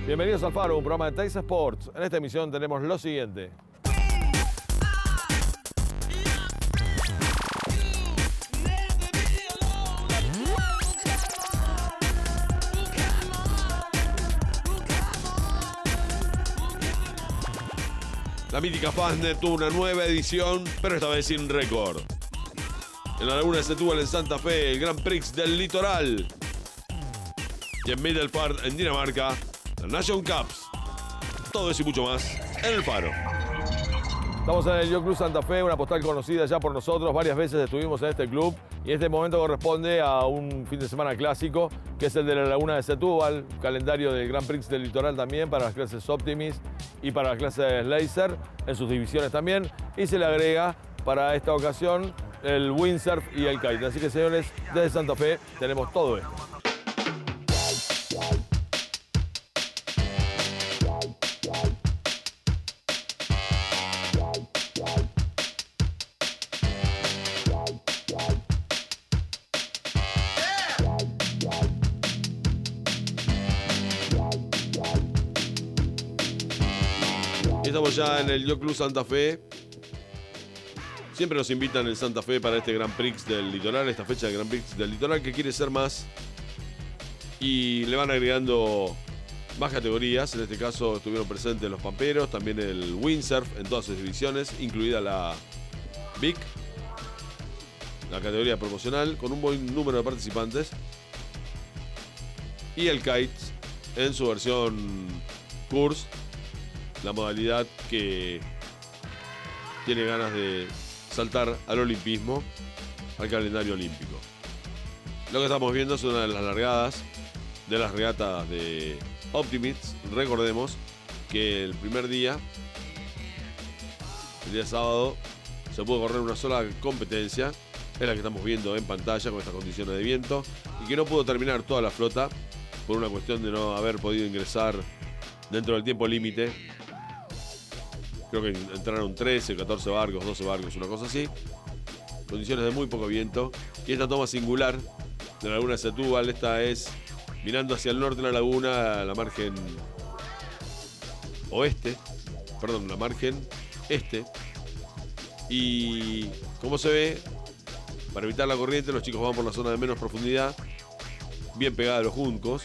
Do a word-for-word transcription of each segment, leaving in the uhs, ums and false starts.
Bienvenidos al Faro, un programa de Teis Sports. En esta emisión tenemos lo siguiente. La mítica Fastnet tuvo una nueva edición, pero esta vez sin récord. En la Laguna de Setúbal, en Santa Fe, el Grand Prix del Litoral. Y en Middelfart, en Dinamarca, la Nation Cups. Todo eso y mucho más en el Faro. Estamos en el Yacht Club Santa Fe, una postal conocida ya por nosotros. Varias veces estuvimos en este club y este momento corresponde a un fin de semana clásico, que es el de la Laguna de Setúbal, calendario del Grand Prix del Litoral también para las clases Optimist y para las clases Laser, en sus divisiones también. Y se le agrega para esta ocasión el windsurf y el kite. Así que, señores, desde Santa Fe tenemos todo esto. Estamos ya en el Yacht Club Santa Fe. Siempre nos invitan en Santa Fe para este Grand Prix del Litoral, esta fecha del Grand Prix del Litoral que quiere ser más. Y le van agregando más categorías. En este caso estuvieron presentes los pamperos, también el windsurf en todas sus divisiones, incluida la Big, la categoría promocional, con un buen número de participantes. Y el kite en su versión course, la modalidad que tiene ganas de saltar al olimpismo, al calendario olímpico. Lo que estamos viendo es una de las largadas de las regatas de Optimist. Recordemos que el primer día, el día sábado, se pudo correr una sola competencia, es la que estamos viendo en pantalla con estas condiciones de viento, y que no pudo terminar toda la flota por una cuestión de no haber podido ingresar dentro del tiempo límite. Creo que entraron trece, catorce barcos, doce barcos, una cosa así. Condiciones de muy poco viento. Y esta toma singular de la Laguna de Setúbal, esta es mirando hacia el norte de la laguna, la margen oeste, perdón, la margen este. Y como se ve, para evitar la corriente, los chicos van por la zona de menos profundidad, bien pegada a los juncos.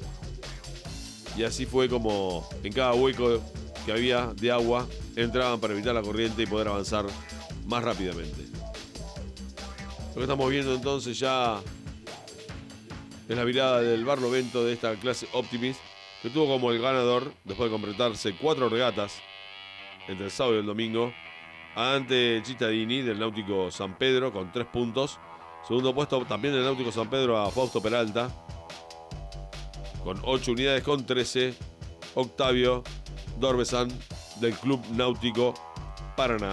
Y así fue como en cada hueco que había de agua entraban para evitar la corriente y poder avanzar más rápidamente. Lo que estamos viendo entonces ya es la virada del Barlovento de esta clase Optimist, que tuvo como el ganador, después de completarse cuatro regatas entre el sábado y el domingo, ante Cittadini del Náutico San Pedro con tres puntos. Segundo puesto también del Náutico San Pedro a Fausto Peralta con ocho unidades, con trece Octavio Dorbesan del Club Náutico Paraná.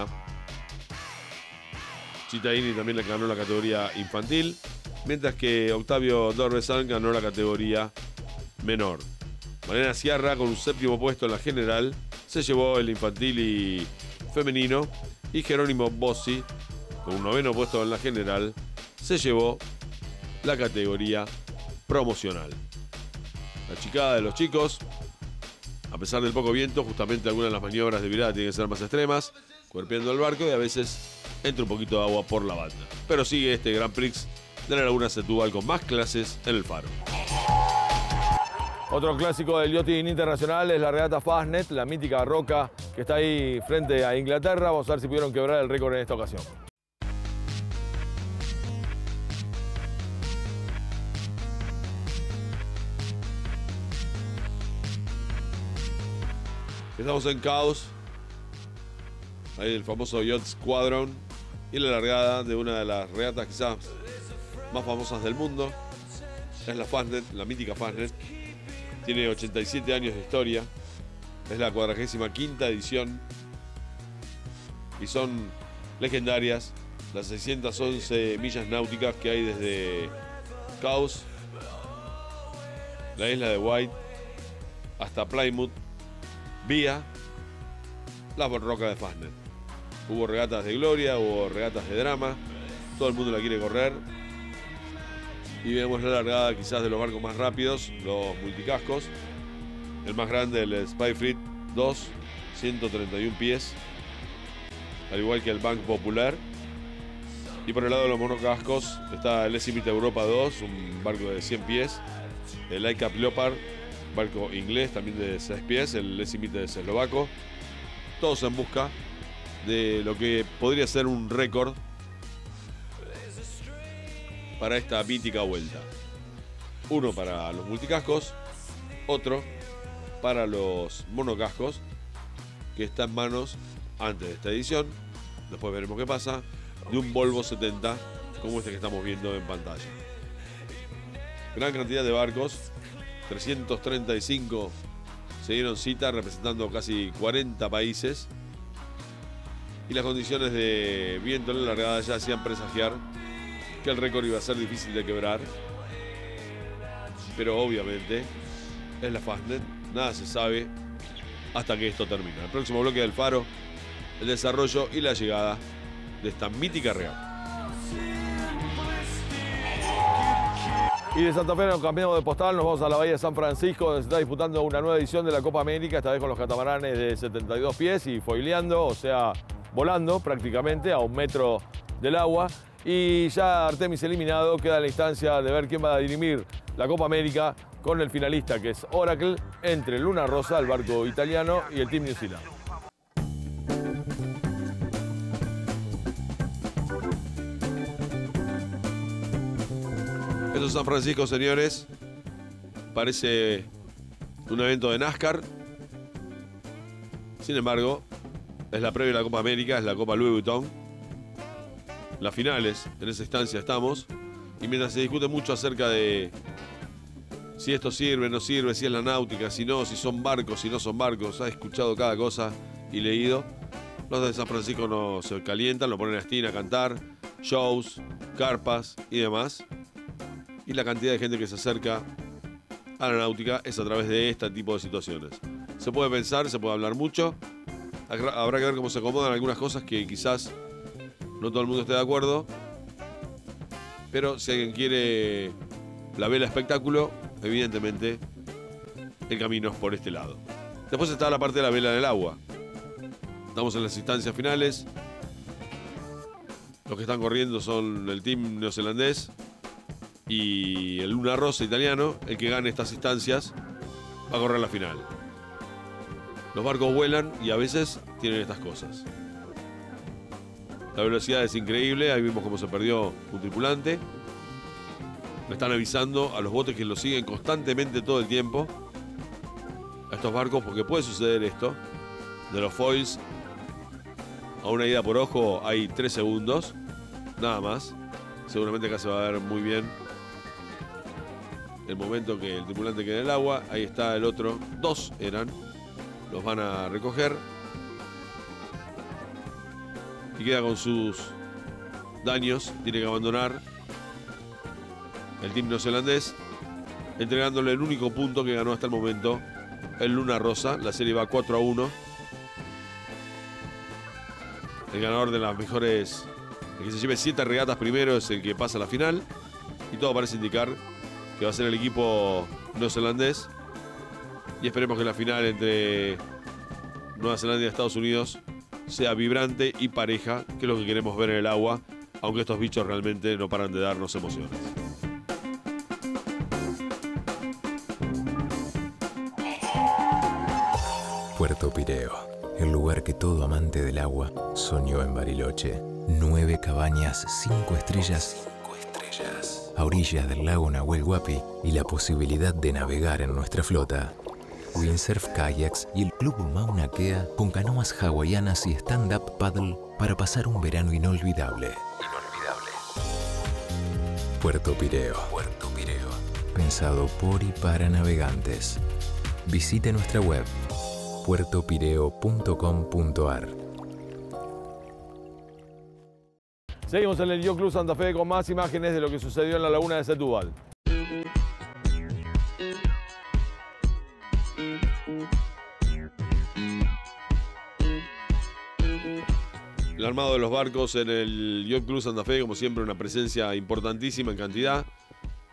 Cittadini también le ganó la categoría infantil, mientras que Octavio Dorbesan ganó la categoría menor. Mariana Sierra, con un séptimo puesto en la general, se llevó el infantil y femenino, y Jerónimo Bossi, con un noveno puesto en la general, se llevó la categoría promocional. La chicada de los chicos, a pesar del poco viento, justamente algunas de las maniobras de virada tienen que ser más extremas, cuerpeando el barco, y a veces entra un poquito de agua por la banda. Pero sigue este Grand Prix de la Laguna Setúbal con más clases en el Faro. Otro clásico del yachting internacional es la regata Fastnet, la mítica roca que está ahí frente a Inglaterra. Vamos a ver si pudieron quebrar el récord en esta ocasión. Estamos en Caos, ahí el famoso Yacht Squadron, y la largada de una de las regatas quizás más famosas del mundo. Es la Fastnet, la mítica Fastnet. Tiene ochenta y siete años de historia. Es la cuadragésima quinta edición. Y son legendarias las seiscientas once millas náuticas que hay desde Caos, la isla de White, hasta Plymouth, vía la roca de Fastnet. Hubo regatas de gloria, hubo regatas de drama. Todo el mundo la quiere correr. Y vemos la largada quizás de los barcos más rápidos, los multicascos. El más grande, el Spyfleet dos, ciento treinta y uno pies, al igual que el Bank Popular. Y por el lado de los monocascos está el Essimit Europa dos, un barco de cien pies, el ICAP Leopard, barco inglés también de seis pies, el Essimit eslovaco, todos en busca de lo que podría ser un récord para esta mítica vuelta. Uno para los multicascos, otro para los monocascos, que está en manos antes de esta edición, después veremos qué pasa, de un Volvo setenta como este que estamos viendo en pantalla. Gran cantidad de barcos, trescientos treinta y cinco se dieron cita representando casi cuarenta países, y las condiciones de viento en la largada ya hacían presagiar que el récord iba a ser difícil de quebrar, pero obviamente es la Fastnet, nada se sabe hasta que esto termina. El próximo bloque del Faro, el desarrollo y la llegada de esta mítica regata. Y de Santa Fe nos cambiamos de postal, nos vamos a la Bahía de San Francisco, donde se está disputando una nueva edición de la Copa América, esta vez con los catamaranes de setenta y dos pies y foileando, o sea, volando prácticamente a un metro del agua. Y ya Artemis eliminado, queda la instancia de ver quién va a dirimir la Copa América con el finalista, que es Oracle, entre Luna Rossa, el barco italiano, y el Team New Zealand. Esto es San Francisco, señores. Parece un evento de NASCAR. Sin embargo, es la previa de la Copa América, es la Copa Louis Vuitton. Las finales, en esa instancia estamos. Y mientras se discute mucho acerca de si esto sirve, no sirve, si es la náutica, si no, si son barcos, si no son barcos, ha escuchado cada cosa y leído. Los de San Francisco no se calientan, lo ponen a Steam a cantar, shows, carpas y demás. Y la cantidad de gente que se acerca a la náutica es a través de este tipo de situaciones. Se puede pensar, se puede hablar mucho. Habrá que ver cómo se acomodan algunas cosas que quizás no todo el mundo esté de acuerdo. Pero si alguien quiere la vela espectáculo, evidentemente el camino es por este lado. Después está la parte de la vela en el agua. Estamos en las instancias finales. Los que están corriendo son el team neozelandés y el Luna Rossa italiano. El que gane estas instancias va a correr la final. Los barcos vuelan y a veces tienen estas cosas. La velocidad es increíble. Ahí vimos cómo se perdió un tripulante. Me están avisando a los botes que lo siguen constantemente todo el tiempo a estos barcos, porque puede suceder esto. De los foils a una ida por ojo hay tres segundos, nada más. Seguramente acá se va a ver muy bien el momento que el tripulante quede en el agua. Ahí está el otro, dos eran. Los van a recoger y queda con sus daños. Tiene que abandonar el team neozelandés, entregándole el único punto que ganó hasta el momento el Luna Rossa. La serie va cuatro a uno. El ganador de las mejores, el que se lleve siete regatas primero, es el que pasa a la final. Y todo parece indicar que va a ser el equipo neozelandés. Y esperemos que la final entre Nueva Zelanda y Estados Unidos sea vibrante y pareja, que es lo que queremos ver en el agua, aunque estos bichos realmente no paran de darnos emociones. Puerto Pireo, el lugar que todo amante del agua soñó en Bariloche. Nueve cabañas, cinco estrellas, cinco estrellas, a orillas del lago Nahuel Huapi y la posibilidad de navegar en nuestra flota. Windsurf Kayaks y el Club Mauna Kea con canoas hawaianas y stand-up paddle para pasar un verano inolvidable. Inolvidable. Puerto Pireo. Puerto Pireo. Pensado por y para navegantes. Visite nuestra web puerto pireo punto com punto ar. Seguimos en el Yacht Club Santa Fe con más imágenes de lo que sucedió en la laguna de Setúbal. El armado de los barcos en el Yacht Club Santa Fe, como siempre, una presencia importantísima en cantidad.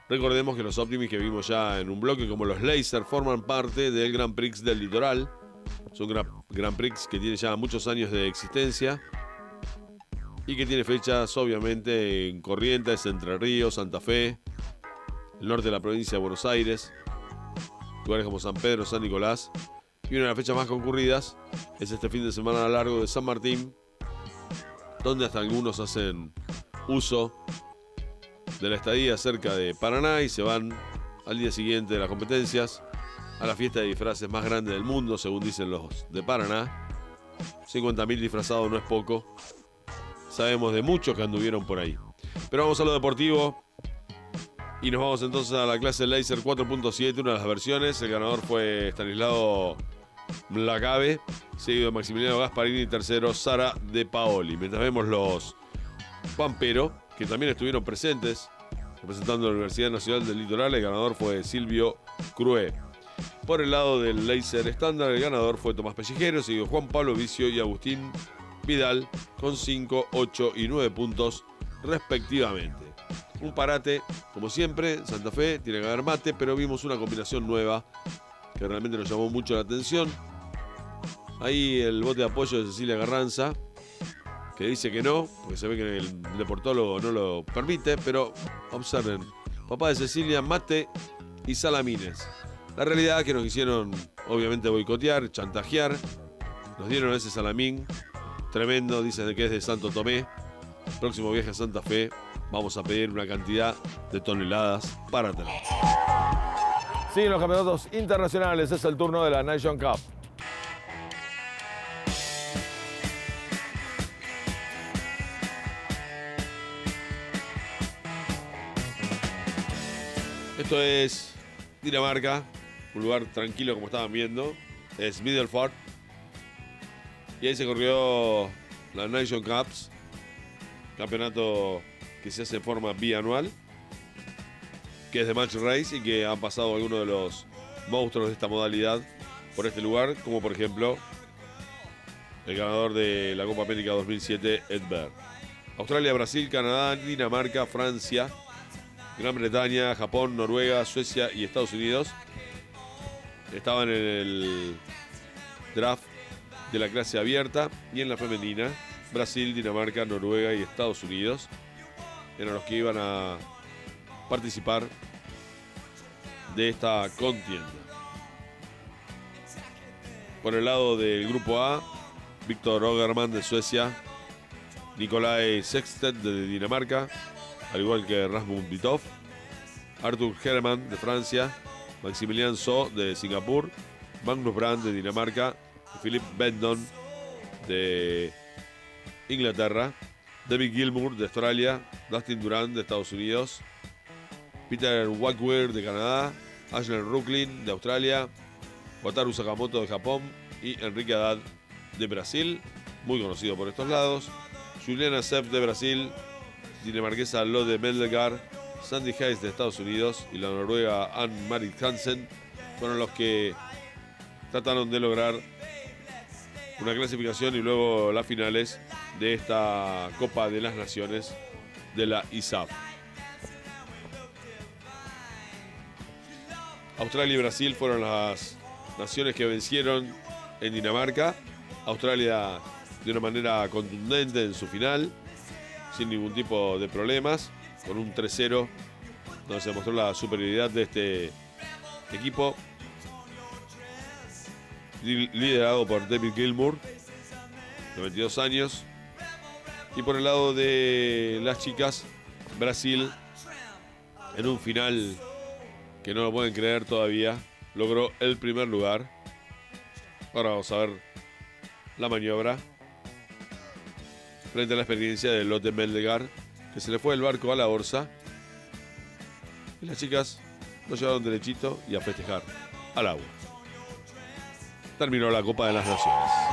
Recordemos que los Optimis que vimos ya en un bloque, como los Laser, forman parte del Grand Prix del Litoral. Es un Grand, Grand Prix que tiene ya muchos años de existencia y que tiene fechas obviamente en Corrientes, Entre Ríos, Santa Fe, el norte de la provincia de Buenos Aires, lugares como San Pedro, San Nicolás. Y una de las fechas más concurridas es este fin de semana largo de San Martín, donde hasta algunos hacen uso de la estadía cerca de Paraná y se van al día siguiente de las competencias a la fiesta de disfraces más grande del mundo, según dicen los de Paraná. cincuenta mil disfrazados no es poco. Sabemos de muchos que anduvieron por ahí. Pero vamos a lo deportivo y nos vamos entonces a la clase Laser cuatro punto siete, una de las versiones. El ganador fue Stanislao Blacave, seguido de Maximiliano Gasparini, tercero Sara De Paoli. Mientras vemos los Pampero, que también estuvieron presentes representando a la Universidad Nacional del Litoral, el ganador fue Silvio Crué. Por el lado del Laser estándar, el ganador fue Tomás Pellejero, seguido Juan Pablo Vicio y Agustín Vidal con cinco, ocho y nueve puntos respectivamente. Un parate, como siempre, Santa Fe tiene que haber mate, pero vimos una combinación nueva que realmente nos llamó mucho la atención. Ahí el bote de apoyo de Cecilia Carranza, que dice que no, porque se ve que el deportólogo no lo permite, pero observen, papá de Cecilia, mate y salamines. La realidad es que nos quisieron, obviamente, boicotear, chantajear. Nos dieron ese salamín tremendo, dicen que es de Santo Tomé. Próximo viaje a Santa Fe, vamos a pedir una cantidad de toneladas para tener. Siguen los campeonatos internacionales, es el turno de la Nation Cup. Esto es Dinamarca, un lugar tranquilo como estaban viendo. Es Middelfart. Y ahí se corrió la Nation Cups, campeonato que se hace de forma bianual, que es de match race y que han pasado algunos de los monstruos de esta modalidad por este lugar, como por ejemplo el ganador de la Copa América dos mil siete, Ed Berg. Australia, Brasil, Canadá, Dinamarca, Francia, Gran Bretaña, Japón, Noruega, Suecia y Estados Unidos estaban en el draft de la clase abierta, y en la femenina Brasil, Dinamarca, Noruega y Estados Unidos eran los que iban a participar de esta contienda. Por el lado del grupo A, Víctor Ogerman de Suecia, Nikolaj Sexted de Dinamarca, al igual que Rasmus Bitov, Arthur Hermann de Francia, Maximilian So de Singapur, Magnus Brand de Dinamarca, Philip Bendon de Inglaterra, David Gilmour de Australia, Dustin Durant de Estados Unidos, Peter Wackweir de Canadá, Ashley Rucklin de Australia, Wataru Sakamoto de Japón y Enrique Haddad de Brasil, muy conocido por estos lados, Juliana Sepp de Brasil, dinamarquesa Lode Meldegaard, Sandy Hayes de Estados Unidos y la noruega Ann-Marit Hansen fueron los que trataron de lograr una clasificación y luego las finales de esta Copa de las Naciones de la I S A F. Australia y Brasil fueron las naciones que vencieron en Dinamarca. Australia de una manera contundente en su final, sin ningún tipo de problemas, con un tres cero, donde se mostró la superioridad de este equipo, liderado por David Gilmour, de veintidós años. Y por el lado de las chicas, Brasil, en un final que no lo pueden creer todavía, logró el primer lugar. Ahora vamos a ver la maniobra frente a la experiencia de Lotte Meldegaard, que se le fue el barco a la orza. Y las chicas lo llevaron derechito y a festejar al agua. Terminó la Copa de las Naciones.